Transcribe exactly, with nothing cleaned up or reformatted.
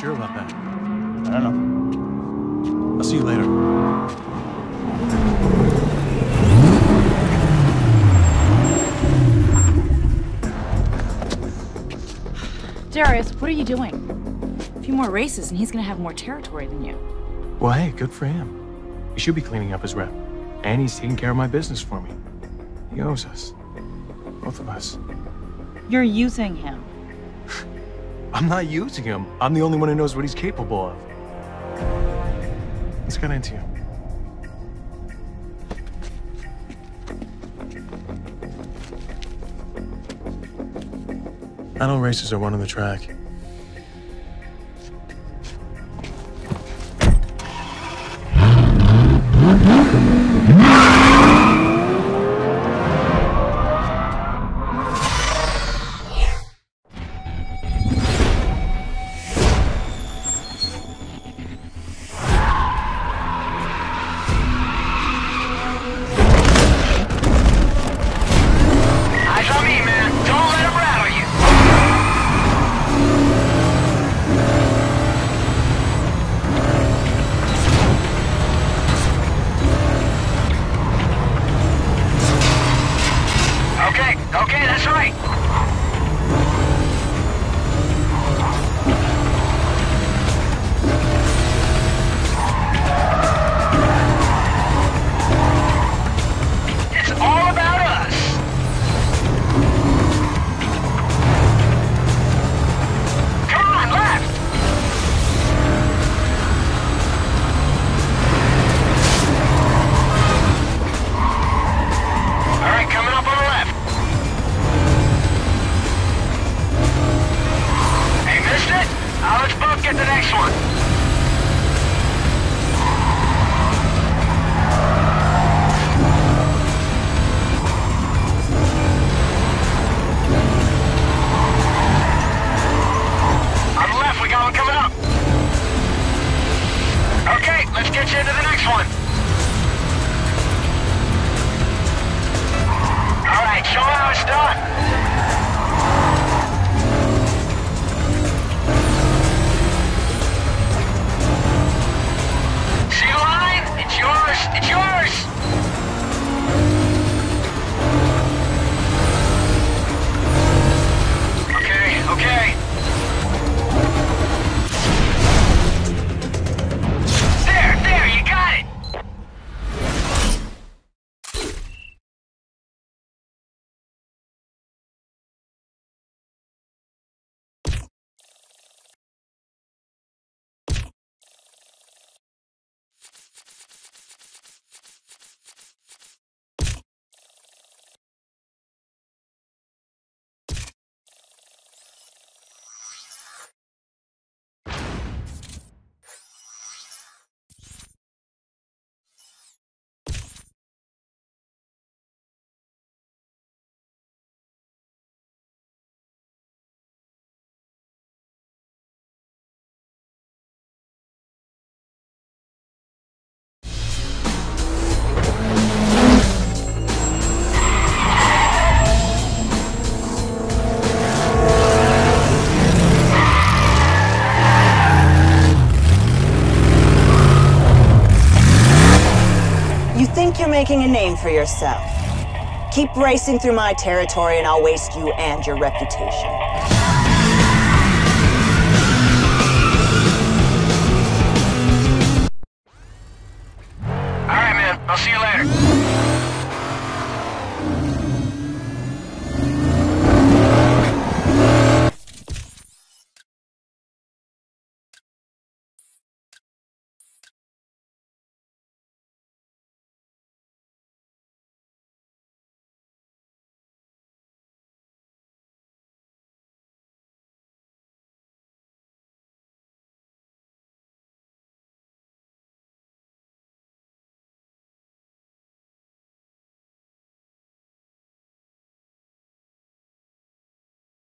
sure about that? I don't know. I'll see you later. Darius, what are you doing? A few more races and he's gonna have more territory than you. Well, hey, good for him. He should be cleaning up his rep. And he's taking care of my business for me. He owes us. Both of us. You're using him. I'm not using him. I'm the only one who knows what he's capable of. Let's get into him. I know races are one on the track. Okay, that's right. It's all about us. Come on, left. All right, coming up on the left. Now let's both get the next one. On the left, we got one coming up. Okay, let's get you into the next one. All right, show how it's done. It's yours! It's yours! Okay, okay. There, there, you got it! You're making a name for yourself. Keep racing through my territory and I'll waste you and your reputation. All right, man. I'll see you later.